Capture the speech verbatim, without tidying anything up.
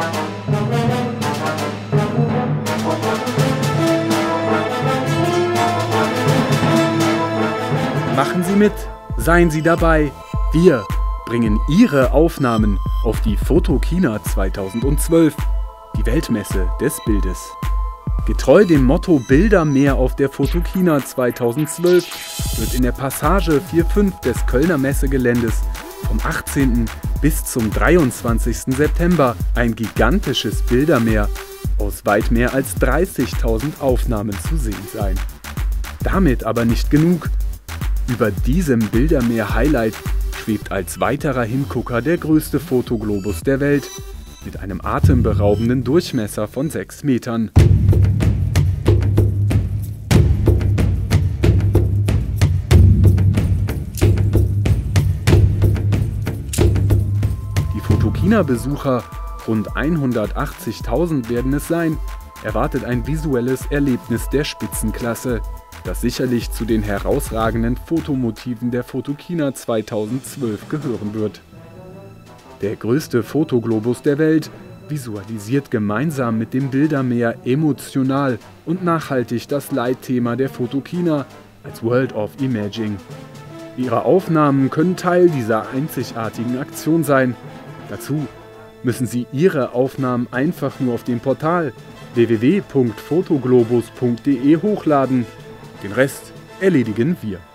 Machen Sie mit, seien Sie dabei. Wir bringen Ihre Aufnahmen auf die Photokina zweitausendzwölf, die Weltmesse des Bildes. Getreu dem Motto Bildermeer auf der Photokina zweitausendzwölf wird in der Passage vier fünf des Kölner Messegeländes vom achtzehnten bis zum dreiundzwanzigsten September ein gigantisches Bildermeer aus weit mehr als dreißigtausend Aufnahmen zu sehen sein. Damit aber nicht genug. Über diesem Bildermeer-Highlight schwebt als weiterer Hingucker der größte Fotoglobus der Welt mit einem atemberaubenden Durchmesser von sechs Metern. Die Photokina-Besucher, rund hundertachtzigtausend werden es sein, erwartet ein visuelles Erlebnis der Spitzenklasse, das sicherlich zu den herausragenden Fotomotiven der Photokina zweitausendzwölf gehören wird. Der größte Fotoglobus der Welt visualisiert gemeinsam mit dem Bildermeer emotional und nachhaltig das Leitthema der Photokina als World of Imaging. Ihre Aufnahmen können Teil dieser einzigartigen Aktion sein. Dazu müssen Sie Ihre Aufnahmen einfach nur auf dem Portal w w w punkt fotoglobus punkt de hochladen. Den Rest erledigen wir.